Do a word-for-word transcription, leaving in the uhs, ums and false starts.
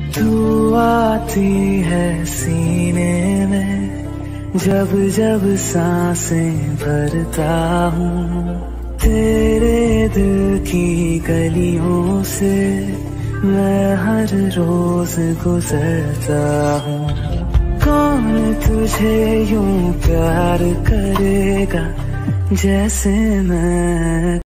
तू आती है सीने में जब जब सांसें भरता हूँ। तेरे दिल की गलियों से मैं हर रोज गुजरता हूँ। कौन तुझे यूं प्यार करेगा जैसे मैं